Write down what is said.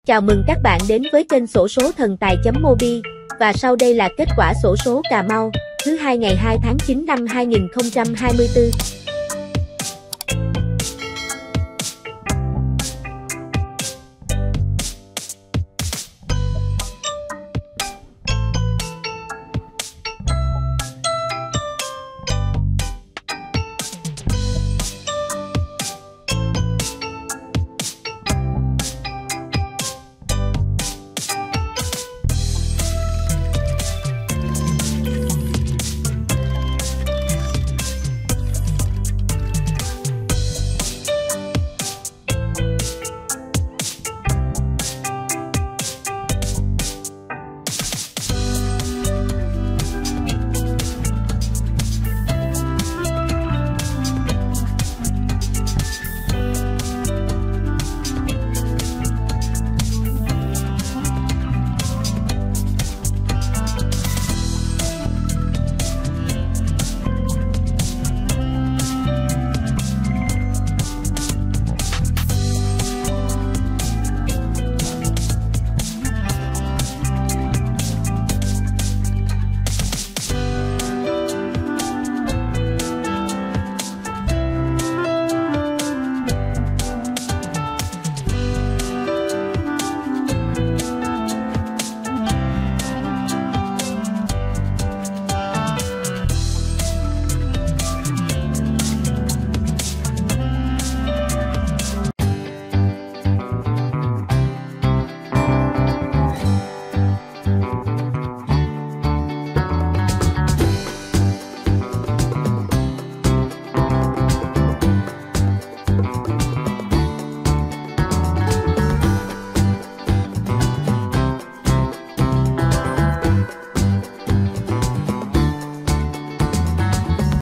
Chào mừng các bạn đến với kênh xổ số thần tài.mobi, và sau đây là kết quả xổ số Cà Mau, thứ hai ngày 2 tháng 9 năm 2024.